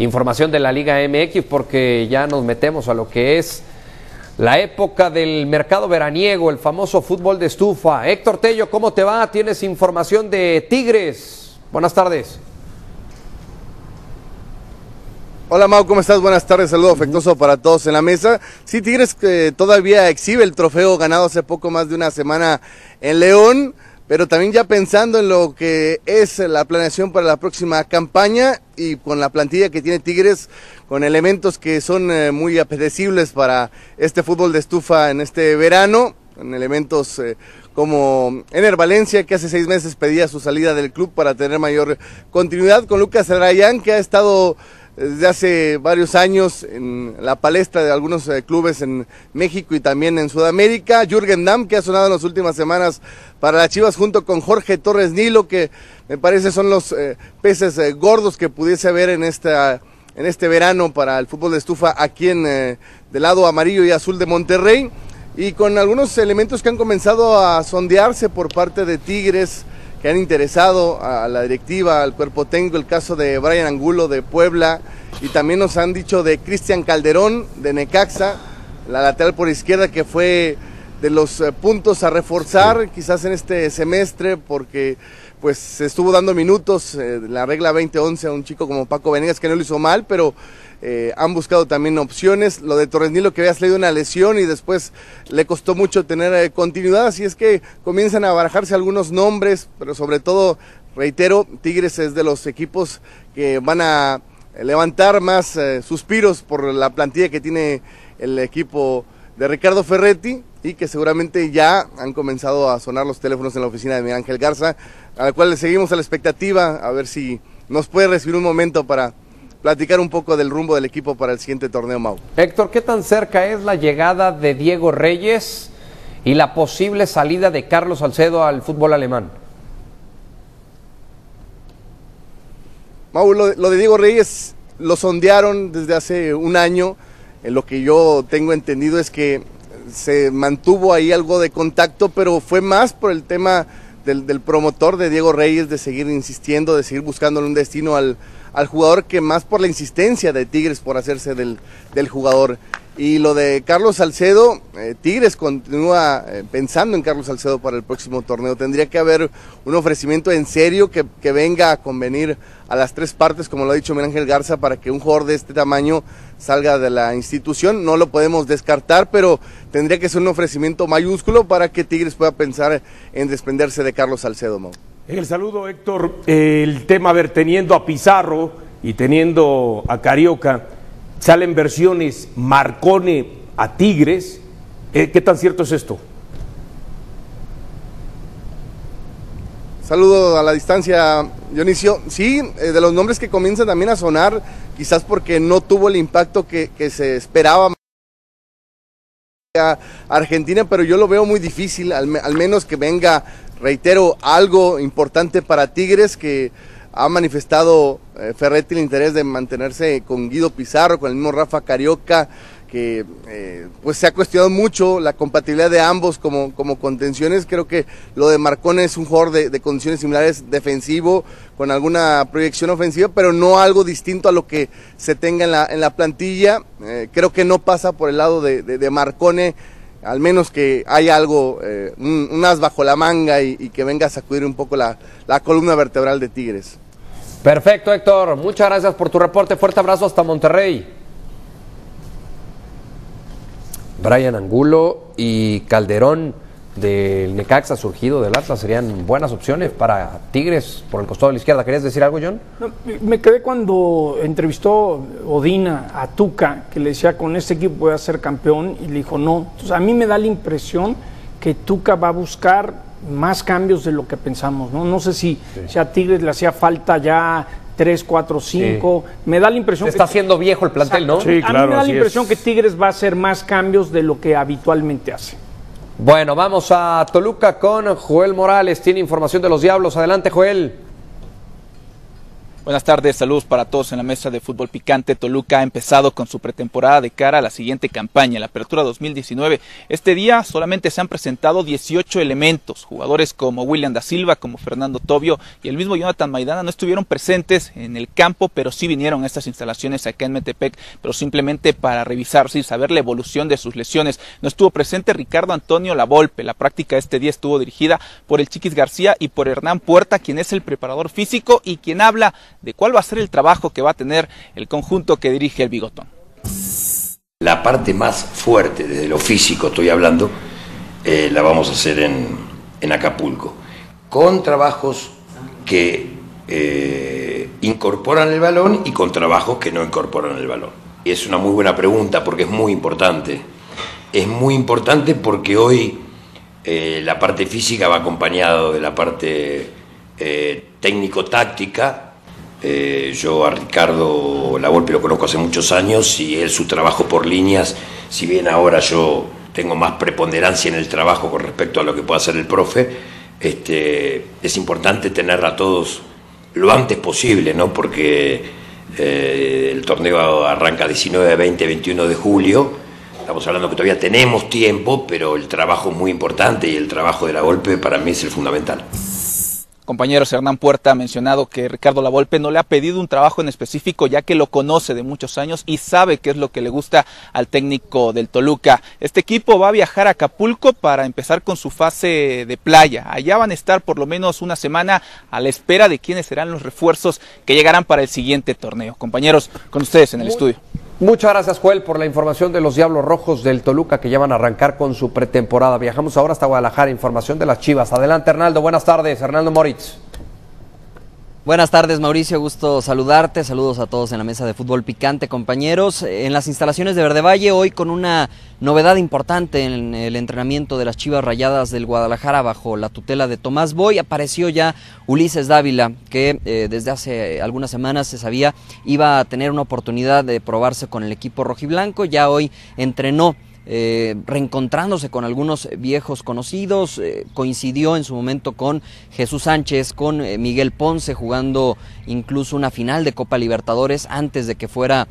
información de la Liga MX, porque ya nos metemos a lo que es la época del mercado veraniego, el famoso fútbol de estufa. Héctor Tello, ¿cómo te va? Tienes información de Tigres. Buenas tardes. Hola Mau, ¿cómo estás? Buenas tardes, saludo afectuoso para todos en la mesa. Sí, Tigres todavía exhibe el trofeo ganado hace poco más de una semana en León, pero también ya pensando en lo que es la planeación para la próxima campaña y con la plantilla que tiene Tigres, con elementos que son muy apetecibles para este fútbol de estufa en este verano, con elementos como Ener Valencia, que hace 6 meses pedía su salida del club para tener mayor continuidad, con Lucas Arrayán, que ha estado desde hace varios años en la palestra de algunos clubes en México y también en Sudamérica. Jürgen Damm, que ha sonado en las últimas semanas para las Chivas, junto con Jorge Torres Nilo, que me parece son los peces gordos que pudiese haber en este verano para el fútbol de estufa aquí del lado amarillo y azul de Monterrey, y con algunos elementos que han comenzado a sondearse por parte de Tigres, que han interesado a la directiva, al cuerpo técnico, el caso de Brian Angulo de Puebla, y también nos han dicho de Cristian Calderón de Necaxa, la lateral por izquierda, que fue de los puntos a reforzar quizás en este semestre, porque pues se estuvo dando minutos la regla 2011 a un chico como Paco Venegas, que no lo hizo mal, pero han buscado también opciones. Lo de Torres Nilo, que había salido una lesión y después le costó mucho tener continuidad, así es que comienzan a barajarse algunos nombres, pero sobre todo, reitero, Tigres es de los equipos que van a levantar más suspiros por la plantilla que tiene el equipo de Ricardo Ferretti, y que seguramente ya han comenzado a sonar los teléfonos en la oficina de Miguel Ángel Garza, a la cual le seguimos a la expectativa, a ver si nos puede recibir un momento para platicar un poco del rumbo del equipo para el siguiente torneo, Mau. Héctor, ¿qué tan cerca es la llegada de Diego Reyes y la posible salida de Carlos Salcedo al fútbol alemán? Mau, lo de Diego Reyes lo sondearon desde hace un año. Lo que yo tengo entendido es que se mantuvo ahí algo de contacto, pero fue más por el tema del promotor de Diego Reyes, de seguir insistiendo, de seguir buscándole un destino al jugador, que más por la insistencia de Tigres por hacerse del jugador. Y lo de Carlos Salcedo, Tigres continúa pensando en Carlos Salcedo para el próximo torneo. Tendría que haber un ofrecimiento en serio que venga a convenir a las tres partes, como lo ha dicho Miguel Ángel Garza, para que un jugador de este tamaño salga de la institución. No lo podemos descartar, pero tendría que ser un ofrecimiento mayúsculo para que Tigres pueda pensar en desprenderse de Carlos Salcedo, Mau. El saludo, Héctor. El tema, a ver, teniendo a Pizarro y teniendo a Carioca, salen versiones Marcone a Tigres. ¿Qué tan cierto es esto? Saludo a la distancia, Dionisio. Sí, de los nombres que comienzan también a sonar, quizás porque no tuvo el impacto que se esperaba a Argentina, pero yo lo veo muy difícil, al menos que venga, reitero, algo importante para Tigres, que ha manifestado Ferretti el interés de mantenerse con Guido Pizarro, con el mismo Rafa Carioca, que pues se ha cuestionado mucho la compatibilidad de ambos como contenciones. Creo que lo de Marcone es un jugador de condiciones similares, defensivo, con alguna proyección ofensiva, pero no algo distinto a lo que se tenga en la plantilla. Creo que no pasa por el lado de Marcone, al menos que haya algo, un as bajo la manga y que venga a sacudir un poco la columna vertebral de Tigres. Perfecto, Héctor. Muchas gracias por tu reporte. Fuerte abrazo hasta Monterrey. Brian Angulo y Calderón del Necaxa, surgido del Atlas, serían buenas opciones para Tigres por el costado de la izquierda. ¿Querías decir algo, John? No, me quedé cuando entrevistó Odina a Tuca, que le decía, con este equipo voy a ser campeón, y le dijo no. Entonces a mí me da la impresión que Tuca va a buscar más cambios de lo que pensamos, ¿no? No sé si a Tigres le hacía falta ya 3, 4, 5, me da la impresión está haciendo viejo el plantel, ¿no? Sí, claro, a mí me da la impresión que Tigres va a hacer más cambios de lo que habitualmente hace. Bueno, vamos a Toluca con Joel Morales, tiene información de los Diablos. Adelante, Joel. Buenas tardes, saludos para todos en la mesa de Fútbol Picante. Toluca ha empezado con su pretemporada de cara a la siguiente campaña, la Apertura 2019. Este día solamente se han presentado 18 elementos. Jugadores como William da Silva, como Fernando Tobio y el mismo Jonathan Maidana no estuvieron presentes en el campo, pero sí vinieron a estas instalaciones acá en Metepec, pero simplemente para revisarse y saber la evolución de sus lesiones. No estuvo presente Ricardo Antonio Lavolpe. La práctica este día estuvo dirigida por el Chiquis García y por Hernán Puerta, quien es el preparador físico y quien habla de cuál va a ser el trabajo que va a tener el conjunto que dirige el Bigotón. La parte más fuerte, desde lo físico estoy hablando, la vamos a hacer en Acapulco, con trabajos que incorporan el balón y con trabajos que no incorporan el balón. Y es una muy buena pregunta porque es muy importante. Es muy importante porque hoy la parte física va acompañado de la parte técnico-táctica. Yo a Ricardo Lavolpe lo conozco hace muchos años y él su trabajo por líneas, si bien ahora yo tengo más preponderancia en el trabajo con respecto a lo que pueda hacer el profe, es importante tener a todos lo antes posible, ¿no? Porque el torneo arranca 19, 20, 21 de julio, estamos hablando que todavía tenemos tiempo, pero el trabajo es muy importante y el trabajo de Lavolpe para mí es el fundamental. Compañeros, Hernán Puerta ha mencionado que Ricardo Lavolpe no le ha pedido un trabajo en específico, ya que lo conoce de muchos años y sabe qué es lo que le gusta al técnico del Toluca. Este equipo va a viajar a Acapulco para empezar con su fase de playa. Allá van a estar por lo menos una semana a la espera de quiénes serán los refuerzos que llegarán para el siguiente torneo. Compañeros, con ustedes en el estudio. Muchas gracias, Joel, por la información de los Diablos Rojos del Toluca que ya van a arrancar con su pretemporada. Viajamos ahora hasta Guadalajara, información de las Chivas. Adelante, Hernaldo, buenas tardes. Hernaldo Moritz. Buenas tardes, Mauricio, gusto saludarte, saludos a todos en la mesa de Fútbol Picante, compañeros. En las instalaciones de Verde Valle, hoy con una novedad importante en el entrenamiento de las Chivas Rayadas del Guadalajara bajo la tutela de Tomás Boy, apareció ya Ulises Dávila, que desde hace algunas semanas se sabía iba a tener una oportunidad de probarse con el equipo rojiblanco. Ya hoy entrenó, reencontrándose con algunos viejos conocidos, coincidió en su momento con Jesús Sánchez, con Miguel Ponce, jugando incluso una final de Copa Libertadores antes de que fuera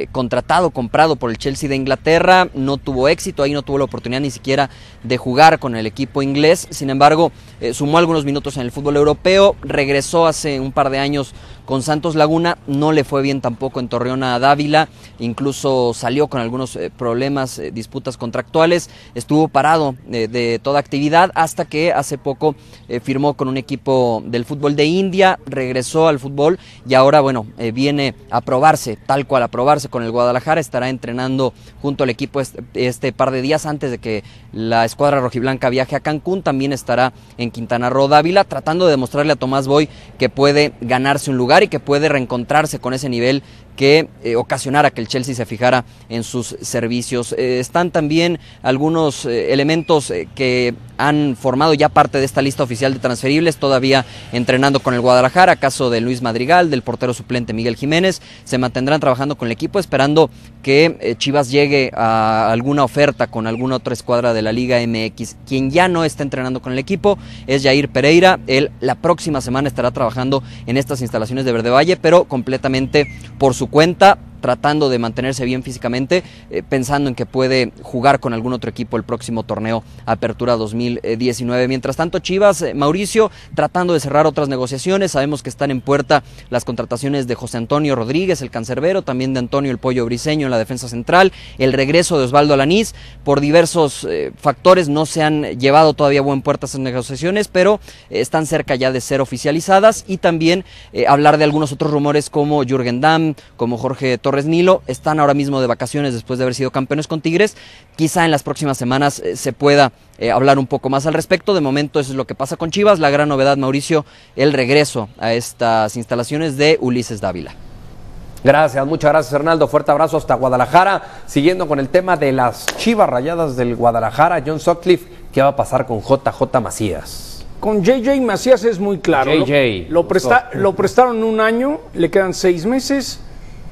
comprado por el Chelsea de Inglaterra. No tuvo éxito, ahí no tuvo la oportunidad ni siquiera de jugar con el equipo inglés. Sin embargo, sumó algunos minutos en el fútbol europeo, regresó hace un par de años con Santos Laguna, no le fue bien tampoco en Torreón a Dávila, incluso salió con algunos problemas, disputas contractuales, estuvo parado de toda actividad hasta que hace poco firmó con un equipo del fútbol de India, regresó al fútbol y ahora, bueno, viene a probarse, tal cual a probarse con el Guadalajara. Estará entrenando junto al equipo este par de días antes de que la escuadra rojiblanca viaje a Cancún. También estará en Quintana Roo Dávila, tratando de demostrarle a Tomás Boy que puede ganarse un lugar y que puede reencontrarse con ese nivel que ocasionara que el Chelsea se fijara en sus servicios. Están también algunos elementos que han formado ya parte de esta lista oficial de transferibles, todavía entrenando con el Guadalajara, caso de Luis Madrigal, del portero suplente Miguel Jiménez. Se mantendrán trabajando con el equipo esperando que Chivas llegue a alguna oferta con alguna otra escuadra de la Liga MX. Quien ya no está entrenando con el equipo es Jair Pereira. Él la próxima semana estará trabajando en estas instalaciones de Verde Valle, pero completamente por su cuenta, tratando de mantenerse bien físicamente, pensando en que puede jugar con algún otro equipo el próximo torneo Apertura 2019. Mientras tanto, Chivas, Mauricio, tratando de cerrar otras negociaciones. Sabemos que están en puerta las contrataciones de José Antonio Rodríguez, el cancerbero, también de Antonio el Pollo Briseño en la defensa central, el regreso de Osvaldo Alanís. Por diversos factores no se han llevado todavía a buen puerto esas negociaciones, pero están cerca ya de ser oficializadas. Y también hablar de algunos otros rumores como Jürgen Damm, como Jorge Torres Nilo. Están ahora mismo de vacaciones después de haber sido campeones con Tigres. Quizá en las próximas semanas se pueda hablar un poco más al respecto. De momento eso es lo que pasa con Chivas. La gran novedad, Mauricio, el regreso a estas instalaciones de Ulises Dávila. Gracias, muchas gracias, Hernaldo. Fuerte abrazo hasta Guadalajara. Siguiendo con el tema de las Chivas Rayadas del Guadalajara, John Sutcliffe, ¿qué va a pasar con JJ Macías? Con JJ Macías es muy claro. Lo prestaron un año, le quedan 6 meses.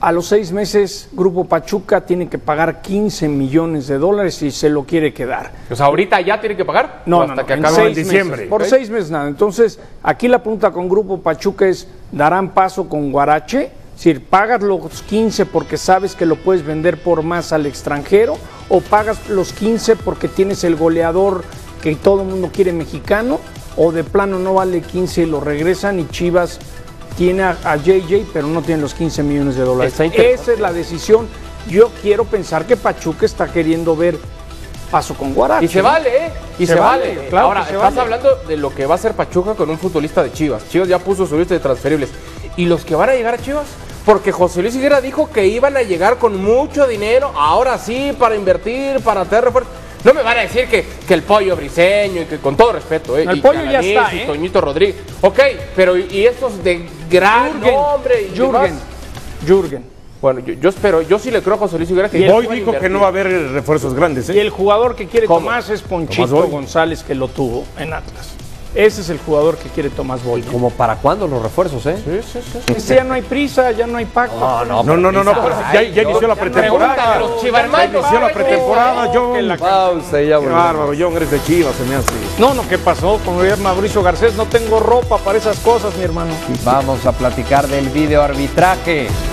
A los 6 meses, Grupo Pachuca tiene que pagar $15 millones y se lo quiere quedar. O sea, ¿ahorita ya tiene que pagar? No, hasta no, que en acabe en 6 diciembre. meses, por 6 meses nada. Entonces, aquí la pregunta con Grupo Pachuca es, ¿darán paso con Guarache? Es decir, ¿pagas los 15 porque sabes que lo puedes vender por más al extranjero? ¿O pagas los 15 porque tienes el goleador que todo el mundo quiere mexicano? ¿O de plano no vale 15 y lo regresan y Chivas tiene a JJ, pero no tiene los $15 millones? Esa es la decisión. Yo quiero pensar que Pachuca está queriendo ver paso con Guarache. Y se vale, ¿eh? Y se vale. Claro. Ahora, estás hablando de lo que va a hacer Pachuca con un futbolista de Chivas. Chivas ya puso su lista de transferibles. ¿Y los que van a llegar a Chivas? Porque José Luis Higuera dijo que iban a llegar con mucho dinero, ahora sí, para invertir, para tener refuerzos. No me van a decir que el Pollo Briseño, y que con todo respeto, el Pollo ya está, y Toñito Rodríguez. Ok, pero y estos de gran nombre y Jürgen. Bueno, yo espero, yo sí le creo a José Luis Higuera que hoy dijo que no va a haber refuerzos grandes, ¿eh? Y el jugador que quiere Tomás es Ponchito González, que lo tuvo en Atlas. Ese es el jugador que quiere Tomás Boy. ¿Como para cuándo los refuerzos, eh? Sí. Ya no hay prisa, ya no hay pacto. No, ya inició la pretemporada. Ya inició la pretemporada, John. Pausa y ya volvemos. Bárbaro, John, eres de Chivas, se me hace. No, ¿qué pasó? Como diría Mauricio Garcés, no tengo ropa para esas cosas, mi hermano. Vamos a platicar del video arbitraje.